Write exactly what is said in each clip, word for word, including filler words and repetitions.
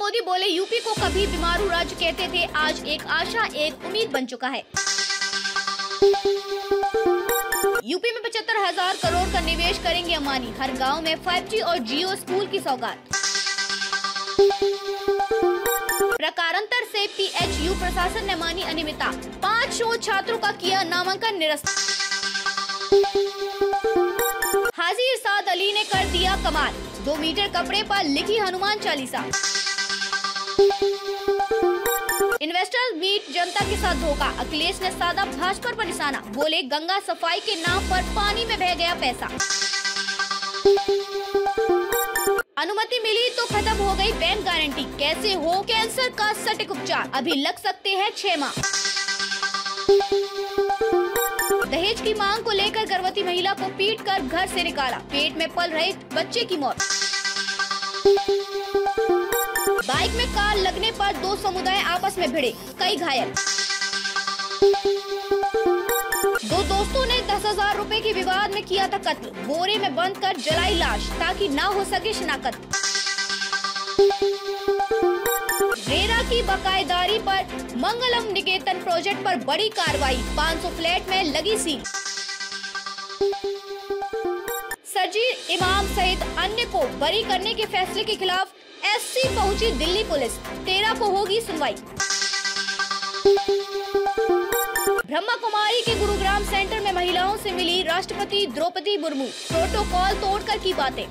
मोदी बोले, यूपी को कभी बीमारू राज्य कहते थे, आज एक आशा एक उम्मीद बन चुका है। यूपी में पचहत्तर हजार करोड़ का निवेश करेंगे अंबानी, हर गांव में फाइव जी और जियो स्कूल की सौगात। प्रकारांतर से पीएचयू प्रशासन ने मानी अनियमितता, पाँच शोध छात्रों का किया नामांकन निरस्त। हाजी इरशाद अली ने कर दिया कमाल, दो मीटर कपड़े पर लिखी हनुमान चालीसा। इन्वेस्टर्स मीट जनता के साथ धोखा, अखिलेश ने साधा भाजपा पर निशाना, बोले गंगा सफाई के नाम पर पानी में बह गया पैसा। अनुमति मिली तो खत्म हो गई बैंक गारंटी, कैसे हो कैंसर का सटीक उपचार, अभी लग सकते हैं छह माह। दहेज की मांग को लेकर गर्भवती महिला को पीटकर घर से निकाला, पेट में पल रहे बच्चे की मौत। बाइक में कार लगने पर दो समुदाय आपस में भिड़े, कई घायल। दो दोस्तों ने दस हजार रूपए के विवाद में किया था कत्ल, बोरे में बंद कर जलाई लाश ताकि ना हो सके शिनाख्त। रेरा की बकायेदारी पर मंगलम निकेतन प्रोजेक्ट पर बड़ी कार्रवाई, पाँच सौ फ्लैट में लगी सील। सरजील इमाम सहित अन्य को बरी करने के फैसले के खिलाफ एससी पहुंची दिल्ली पुलिस, तेरह को होगी सुनवाई। ब्रह्मा कुमारी के गुरुग्राम सेंटर में महिलाओं से मिली राष्ट्रपति द्रौपदी मुर्मू, प्रोटोकॉल तोड़कर की बातें।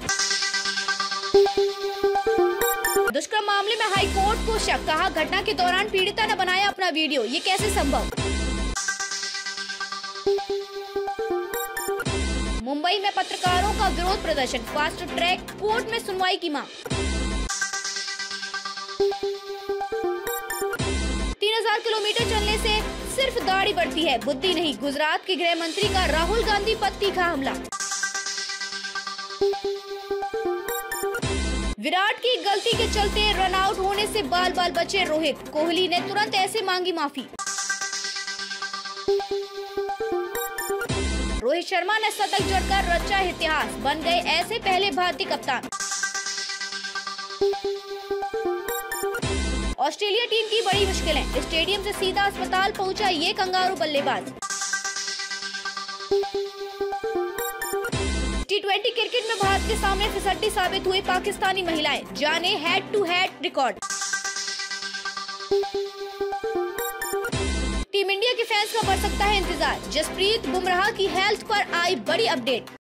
दुष्कर्म मामले में हाई कोर्ट को शक, कहा घटना के दौरान पीड़िता ने बनाया अपना वीडियो, ये कैसे संभव। मुंबई में पत्रकारों का विरोध प्रदर्शन, फास्ट ट्रैक कोर्ट में सुनवाई की मांग। तीन हजार किलोमीटर चलने से सिर्फ दाढ़ी बढ़ती है, बुद्धि नहीं, गुजरात के गृह मंत्री का राहुल गांधी पर तीखा हमला। विराट की गलती के चलते रन आउट होने से बाल बाल बचे रोहित, कोहली ने तुरंत ऐसे मांगी माफी। रोहित शर्मा ने शतक जड़कर रचा इतिहास, बन गए ऐसे पहले भारतीय कप्तान। ऑस्ट्रेलिया टीम की बड़ी मुश्किलें, स्टेडियम से सीधा अस्पताल पहुंचा ये कंगारू बल्लेबाज। टी ट्वेंटी क्रिकेट में भारत के सामने फिसड्डी साबित हुई पाकिस्तानी महिलाएं, जाने head to head record. Team India के फैंस का बढ़ सकता है इंतजार, जसप्रीत बुमराह की हेल्थ पर आई बड़ी अपडेट।